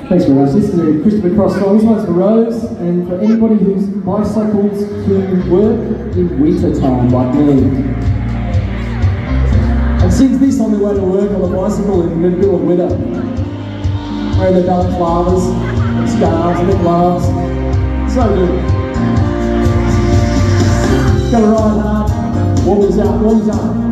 Thanks, Rose. This is a Christopher Cross song. This one's for Rose, and for anybody who's bicycles to work in winter time, like me. And sings this on their way to work on a bicycle in the middle of winter. Wearing their balaclavas, and scarves, and their gloves. So good. Gotta ride hard. Warm us up, warm us up.